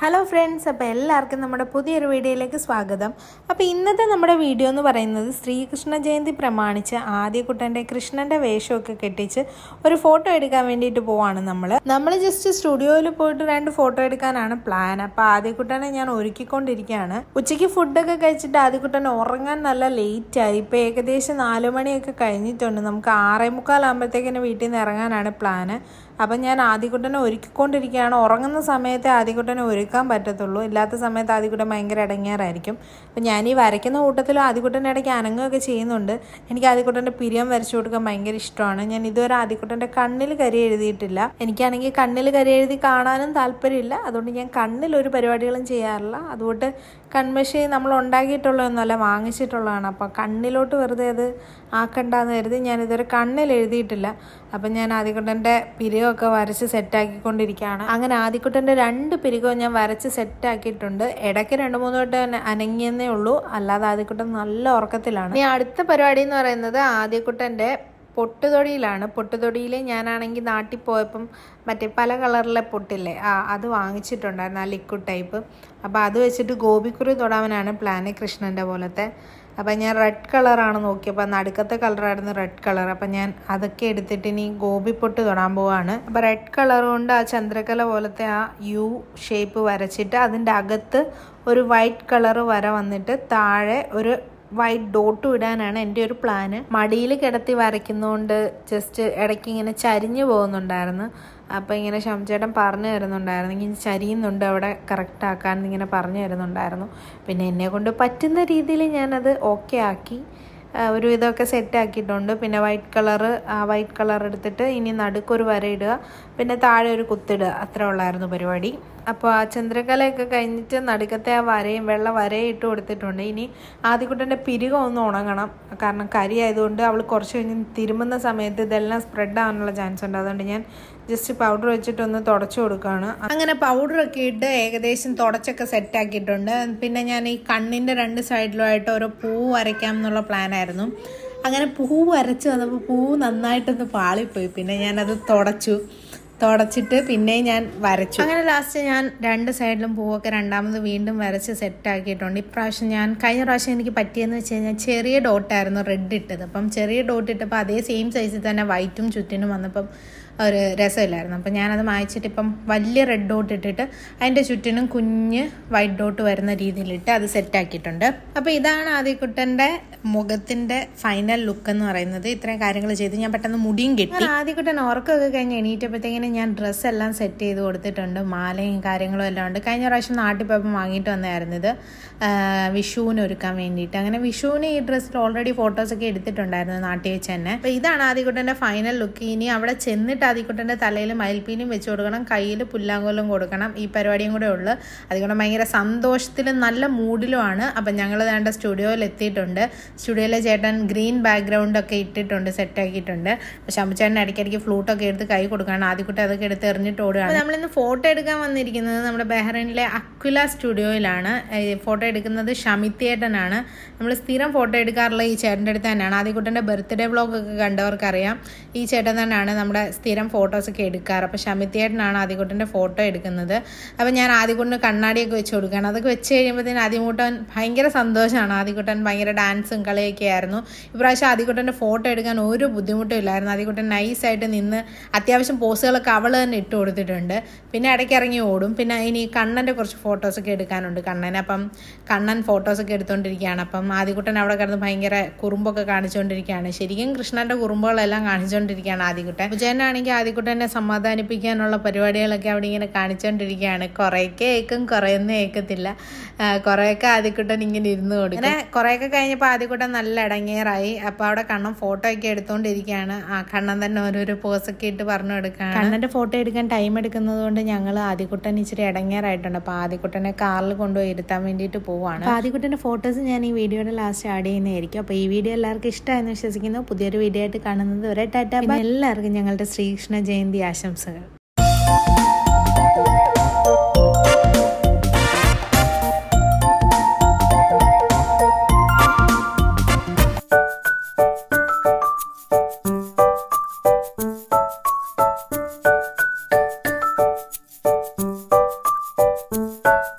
Hello friends, അപ്പോൾ എല്ലാവർക്കും നമ്മുടെ പുതിയൊരു വീഡിയോയിലേക്ക് സ്വാഗതം. അപ്പോൾ ഇന്നത്തെ നമ്മുടെ വീഡിയോ എന്ന് പറയുന്നത് ശ്രീകൃഷ്ണ ജയന്തി പ്രമാണിച്ച് ആദ്യകുട്ടൻ്റെ കൃഷ്ണൻ്റെ വേഷമൊക്കെ കെട്ടിച്ച് ഒരു ഫോട്ടോ എടുക്കാൻ വേണ്ടിയിട്ട് പോവാണ്. നമ്മൾ ജസ്റ്റ് സ്റ്റുഡിയോയിൽ പോയിട്ട് 2 ഫോട്ടോ എടുക്കാനാണ് പ്ലാൻ. അപ്പോൾ ആദ്യകുട്ടനെ ഞാൻ ഒരുക്കിക്കൊണ്ടിരിക്കുകയാണ്. ഉച്ചയ്ക്ക് ഫുഡൊക്കെ കഴിച്ചിട്ട് ആദ്യകുട്ടൻ ഉറങ്ങാൻ നല്ല ലേറ്റായി. ഇപ്പോൾ ഏകദേശം 4 മണിയൊക്കെ കഴിഞ്ഞിട്ടുണ്ട്. നമുക്ക് 6:45 ആകുമ്പോഴത്തേക്കിന് വീട്ടിൽ നിന്ന് ഇറങ്ങാനാണ് പ്ലാന്. അപ്പം ഞാൻ ആദ്യകുട്ടനെ ഒരുക്കിക്കൊണ്ടിരിക്കുകയാണ്. ഉറങ്ങുന്ന സമയത്ത് ആദ്യകുട്ടനെ ഒരുക്കാൻ പറ്റത്തുള്ളൂ, ഇല്ലാത്ത സമയത്ത് ആദ്യകുട്ടൻ ഭയങ്കര ഇടങ്ങേറായിരിക്കും. അപ്പം ഞാൻ ഈ വരയ്ക്കുന്ന കൂട്ടത്തിൽ ആദ്യകുട്ടൻ്റെ ഇടയ്ക്ക് അനങ്ങുകയൊക്കെ ചെയ്യുന്നുണ്ട്. എനിക്ക് ആദ്യകുട്ടൻ്റെ പിരിയം വരച്ചു കൊടുക്കാൻ ഭയങ്കര ഇഷ്ടമാണ്. ഞാൻ ഇതുവരെ ആദ്യകുട്ടൻ്റെ കണ്ണിൽ കരി എഴുതിയിട്ടില്ല. എനിക്കാണെങ്കിൽ കണ്ണിൽ കരി എഴുതി കാണാനും താല്പര്യമില്ല. അതുകൊണ്ട് ഞാൻ കണ്ണിലൊരു പരിപാടികളും ചെയ്യാറില്ല. അതുകൊണ്ട് കൺമഷി നമ്മൾ ഉണ്ടാക്കിയിട്ടുള്ളതൊന്നുമല്ല, വാങ്ങിച്ചിട്ടുള്ളതാണ്. അപ്പോൾ കണ്ണിലോട്ട് വെറുതെ അത് ആക്കണ്ടെന്ന് കരുതി ഞാനിതുവരെ കണ്ണിൽ എഴുതിയിട്ടില്ല. അപ്പം ഞാൻ ആദ്യകുട്ടൻ്റെ പിരികമൊക്കെ വരച്ച് സെറ്റാക്കിക്കൊണ്ടിരിക്കുകയാണ്. അങ്ങനെ ആദ്യകുട്ടൻ്റെ 2 പിരികവും ഞാൻ വരച്ച് സെറ്റാക്കിയിട്ടുണ്ട്. ഇടയ്ക്ക് 2-3 വട്ടം അനങ്ങിയെന്നേ ഉള്ളൂ, അല്ലാതെ ആദ്യകുട്ടൻ നല്ല ഉറക്കത്തിലാണ്. ഇനി അടുത്ത പരിപാടി എന്ന് പറയുന്നത് ആദ്യകുട്ടൻ്റെ പൊട്ടുതൊടിയിലാണ്. പൊട്ടുതൊടിയിൽ ഞാനാണെങ്കിൽ നാട്ടിൽ പോയപ്പം മറ്റേ പല കളറിലെ പൊട്ടില്ലേ, അത് വാങ്ങിച്ചിട്ടുണ്ടായിരുന്നു, ആ ലിക്വിഡ് ടൈപ്പ്. അപ്പോൾ അത് വെച്ചിട്ട് ഗോപിക്കുറി തൊടാനാണ് പ്ലാന്, കൃഷ്ണൻ്റെ പോലത്തെ. അപ്പം ഞാൻ റെഡ് കളറാണ് നോക്കിയപ്പോൾ നടുക്കത്തെ കളറായിരുന്നു റെഡ് കളർ. അപ്പം ഞാൻ അതൊക്കെ എടുത്തിട്ട് ഇനി ഗോപിപ്പൊട്ട് തൊടാൻ പോവാണ്. അപ്പോൾ റെഡ് കളർ കൊണ്ട് ആ ചന്ദ്രകല പോലത്തെ ആ യു ഷേപ്പ് വരച്ചിട്ട് അതിൻ്റെ അകത്ത് ഒരു വൈറ്റ് കളർ വര വന്നിട്ട് താഴെ ഒരു വൈറ്റ് ഡോട്ട് ഇടാനാണ് എൻ്റെ ഒരു പ്ലാന്. മടിയിൽ കിടത്തി വരയ്ക്കുന്നതുകൊണ്ട് ജസ്റ്റ് ഇടയ്ക്ക് ഇങ്ങനെ ചരിഞ്ഞു പോകുന്നുണ്ടായിരുന്നു. അപ്പോൾ ഇങ്ങനെ ശംചേട്ടൻ പറഞ്ഞു തരുന്നുണ്ടായിരുന്നു, ഇങ്ങനെ ചരിയുന്നുണ്ട് അവിടെ കറക്റ്റ് ആക്കാൻ ഇങ്ങനെ പറഞ്ഞു തരുന്നുണ്ടായിരുന്നു. പിന്നെ എന്നെ കൊണ്ട് പറ്റുന്ന രീതിയിൽ ഞാനത് ഓക്കെ ആക്കി ഒരു ഇതൊക്കെ സെറ്റാക്കിയിട്ടുണ്ട്. പിന്നെ വൈറ്റ് കളർ എടുത്തിട്ട് ഇനി നടുക്കൊരു വര ഇടുക, പിന്നെ താഴെ ഒരു കുത്തിടുക, അത്ര ഉള്ളായിരുന്നു പരിപാടി. അപ്പോൾ ആ ചന്ദ്രകലയൊക്കെ കഴിഞ്ഞിട്ട് നടുക്കത്തെ ആ വരയും വെള്ള വരയും ഇട്ട് കൊടുത്തിട്ടുണ്ട്. ഇനി ആദ്യകുട്ടൻ്റെ പിരികം ഒന്ന് ഉണങ്ങണം, കാരണം കരി ആയതുകൊണ്ട് അവൾ കുറച്ച് കഴിഞ്ഞ് തിരുമുന്ന സമയത്ത് ഇതെല്ലാം സ്പ്രെഡ് ആവാനുള്ള ചാൻസ് ഉണ്ട്. അതുകൊണ്ട് ഞാൻ ജസ്റ്റ് പൗഡർ വെച്ചിട്ടൊന്ന് തുടച്ചു കൊടുക്കുകയാണ്. അങ്ങനെ പൗഡറൊക്കെ ഇട്ട് ഏകദേശം തുടച്ചൊക്കെ സെറ്റാക്കിയിട്ടുണ്ട്. പിന്നെ ഞാൻ ഈ കണ്ണിൻ്റെ 2 സൈഡിലുമായിട്ട് ഓരോ പൂ വരയ്ക്കാം എന്നുള്ള പ്ലാനായിരുന്നു. അങ്ങനെ പൂ വരച്ച് വന്നപ്പോൾ പൂ നന്നായിട്ടൊന്ന് പാളിപ്പോയി. പിന്നെ ഞാനത് തുടച്ചിട്ട് പിന്നെ ഞാൻ വരച്ചു. അങ്ങനെ ലാസ്റ്റ് ഞാൻ 2 സൈഡിലും പൂവൊക്കെ രണ്ടാമത് വീണ്ടും വരച്ച് സെറ്റാക്കിയിട്ടുണ്ട്. ഇപ്രാവശ്യം കഴിഞ്ഞ പ്രാവശ്യം എനിക്ക് പറ്റിയെന്ന് വെച്ച് കഴിഞ്ഞാൽ ചെറിയ ഡോട്ടായിരുന്നു റെഡ് ഇട്ടത്. അപ്പം ചെറിയ ഡോട്ട് ഇട്ടപ്പോൾ അതേ സെയിം സൈസിൽ തന്നെ വൈറ്റും ചുറ്റിനും വന്നപ്പം ഒരു രസമില്ലായിരുന്നു. അപ്പം ഞാനത് മായ്ച്ചിട്ട് ഇപ്പം വലിയ റെഡ് ഡോട്ട് ഇട്ടിട്ട് അതിൻ്റെ ചുറ്റിനും കുഞ്ഞ് വൈറ്റ് ഡോട്ട് വരുന്ന രീതിയിലിട്ട് അത് സെറ്റാക്കിയിട്ടുണ്ട്. അപ്പോൾ ഇതാണ് ആദ്യകുട്ടൻ്റെ മുഖത്തിൻ്റെ ഫൈനൽ ലുക്ക് എന്ന് പറയുന്നത്. ഇത്രയും കാര്യങ്ങൾ ചെയ്ത് ഞാൻ പെട്ടെന്ന് മുടിയും കെട്ടി. ആദ്യകുട്ടൻ ഉറക്കമൊക്കെ കഴിഞ്ഞ് എണീറ്റപ്പോഴത്തേക്കിനും ഞാൻ ഡ്രസ്സെല്ലാം സെറ്റ് ചെയ്ത് കൊടുത്തിട്ടുണ്ട്. മാലയും കാര്യങ്ങളും എല്ലാം ഉണ്ട്. കഴിഞ്ഞ പ്രാവശ്യം നാട്ടിൽ പോയപ്പോൾ വാങ്ങിയിട്ട് വന്നതായിരുന്നു ഇത്, വിഷുവിന് ഒരുക്കാൻ വേണ്ടിയിട്ട്. അങ്ങനെ വിഷുവിന് ഈ ഡ്രസ്സിൽ ഓൾറെഡി ഫോട്ടോസൊക്കെ എടുത്തിട്ടുണ്ടായിരുന്നു നാട്ടിൽ വെച്ച് തന്നെ. അപ്പോൾ ഇതാണ് ആദ്യകുട്ടൻ്റെ ഫൈനൽ ലുക്ക്. ഇനി അവിടെ ചെന്നിട്ട് ആദ്യകുട്ടൻ്റെ തലയിൽ മയിൽപ്പീലിയും വെച്ച് കൊടുക്കണം, കയ്യിൽ പുല്ലാങ്കോലും കൊടുക്കണം. ഈ പരിപാടിയും കൂടെ ഉള്ളു. അതുകൊണ്ട് ഭയങ്കര സന്തോഷത്തിലും നല്ല മൂഡിലുമാണ്. അപ്പം ഞങ്ങൾ വേണ്ട സ്റ്റുഡിയോയിൽ എത്തിയിട്ടുണ്ട്. സ്റ്റുഡിയോയിലെ ചേട്ടൻ ഗ്രീൻ ബാക്ക്ഗ്രൗണ്ടൊക്കെ ഇട്ടിട്ടുണ്ട്, സെറ്റാക്കിയിട്ടുണ്ട്. പക്ഷെ അമ്മച്ചേട്ടൻ ഇടയ്ക്കിടയ്ക്ക് ഫ്ലൂട്ടൊക്കെ എടുത്ത് കൈ കൊടുക്കുകയാണ്. ആദ്യകുട്ടി അതൊക്കെ എടുത്ത് എറിഞ്ഞിട്ട് ഓടുകയാണ്. നമ്മളിന്ന് ഫോട്ടോ എടുക്കാൻ വന്നിരിക്കുന്നത് നമ്മുടെ ബഹ്റൈനിലെ അക്വില സ്റ്റുഡിയോയിലാണ്. ഫോട്ടോ എടുക്കുന്നത് ഷമിത്തേട്ടനാണ്. നമ്മൾ സ്ഥിരം ഫോട്ടോ എടുക്കാറുള്ള ഈ ചേട്ടൻ്റെ അടുത്ത് തന്നെയാണ്. ആദ്യകുട്ടൻ്റെ ബർത്ത്ഡേ വ്ളോഗൊക്കെ കണ്ടവർക്കറിയാം, ഈ ചേട്ടൻ തന്നെയാണ് നമ്മുടെ സ്ഥിരം ഫോട്ടോസൊക്കെ എടുക്കാറ്. അപ്പോൾ ഷമിത്തേട്ടനാണ് ആദ്യകുട്ടൻ്റെ ഫോട്ടോ എടുക്കുന്നത്. അപ്പോൾ ഞാൻ ആദ്യകുട്ടന് കണ്ണാടിയൊക്കെ വെച്ച് കൊടുക്കുകയാണ്. അതൊക്കെ വെച്ച് കഴിയുമ്പോഴത്തേന് ആദ്യകുട്ടൻ ഭയങ്കര സന്തോഷമാണ്. ആദ്യകുട്ടൻ ഭയങ്കര ഡാൻസും കളിയൊക്കെ ആയിരുന്നു. ഇപ്രാവശ്യം ആദ്യകുട്ടൻ്റെ ഫോട്ടോ എടുക്കാൻ ഒരു ബുദ്ധിമുട്ടും ഇല്ലായിരുന്നു. ആദ്യകുട്ടൻ നൈസായിട്ട് നിന്ന് അത്യാവശ്യം പോസുകളൊക്കെ അവൾ തന്നെ ഇട്ട് കൊടുത്തിട്ടുണ്ട്. പിന്നെ ഇടയ്ക്ക് ഇറങ്ങി ഓടും. പിന്നെ ഇനി കണ്ണൻ്റെ കുറച്ച് ഫോട്ടോസൊക്കെ എടുക്കാനുണ്ട് കണ്ണന്. അപ്പം കണ്ണൻ ഫോട്ടോസൊക്കെ എടുത്തുകൊണ്ടിരിക്കുകയാണ്. അപ്പം ആദ്യകുട്ടൻ അവിടെ കിടന്ന് ഭയങ്കര കുറുമ്പൊക്കെ കാണിച്ചുകൊണ്ടിരിക്കുകയാണ്. ശരിക്കും കൃഷ്ണൻ്റെ കുറുമ്പുകളെല്ലാം കാണിച്ചുകൊണ്ടിരിക്കുകയാണ് ആദ്യകുട്ടൻ. വിജയനാണെങ്കിൽ ആദ്യകുട്ടനെ സമാധാനിപ്പിക്കാനുള്ള പരിപാടികളൊക്കെ അവിടെ ഇങ്ങനെ കാണിച്ചുകൊണ്ടിരിക്കുകയാണ്. കുറേയൊക്കെ ഏക്കും, കുറേയൊന്നും ഏക്കത്തില്ല. കുറേയൊക്കെ ആദ്യകുട്ടൻ ഇങ്ങനെ ഇരുന്ന് കൊടുക്കും. അങ്ങനെ കുറേയൊക്കെ കഴിഞ്ഞപ്പോൾ ആദ്യകുട്ടൻ നല്ല ഇടങ്ങേറായി. അപ്പോൾ അവിടെ കണ്ണൻ ഫോട്ടോ ഒക്കെ എടുത്തുകൊണ്ടിരിക്കുകയാണ്. കണ്ണൻ തന്നെ ഓരോരോ പോസൊക്കെ ഇട്ട് പറഞ്ഞു എടുക്കുകയാണ്. കണ്ണൻ്റെ ഫോട്ടോ എടുക്കാൻ ടൈം എടുക്കുന്നത് കൊണ്ട് ഞങ്ങൾ ആദ്യകുട്ടൻ ഇച്ചിരി ഇടങ്ങേറായിട്ടുണ്ട്. അപ്പോൾ ആദ്യകുട്ടനെ കാറിൽ കൊണ്ടുപോയി ഇരുത്താൻ വേണ്ടിയിട്ട് പോവുകയാണ്. അപ്പോൾ ആദ്യകുട്ടൻ്റെ ഫോട്ടോസ് ഞാൻ ഈ വീഡിയോയുടെ ലാസ്റ്റ് ആഡ് ചെയ്യുന്നതായിരിക്കും. അപ്പോൾ ഈ വീഡിയോ എല്ലാവർക്കും ഇഷ്ടമായെന്ന് വിശ്വസിക്കുന്നു. പുതിയൊരു വീഡിയോ ആയിട്ട് കാണുന്നത് വരെ ടാറ്റ. എല്ലാവർക്കും ഞങ്ങളുടെ ശ്രീകൃഷ്ണ ജയന്തി ആശംസകൾ. ബൈ.